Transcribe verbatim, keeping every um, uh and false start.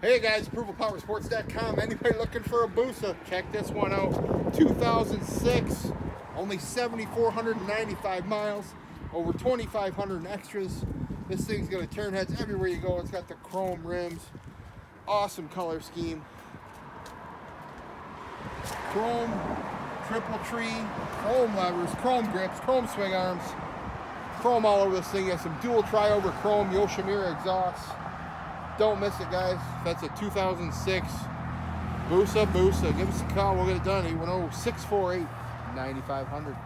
Hey guys, approval power sports dot com. Anybody looking for a Busa, check this one out. two thousand six, only seven thousand four hundred ninety-five miles, over twenty-five hundred in extras. This thing's gonna turn heads everywhere you go. It's got the chrome rims, awesome color scheme, chrome triple tree, chrome levers, chrome grips, chrome swing arms, chrome all over this thing. You have some dual tri-over chrome Yoshimura exhausts. Don't miss it, guys. That's a two thousand six Busa Busa. Give us a call. We'll get it done. eight one zero, six four eight, nine five zero zero.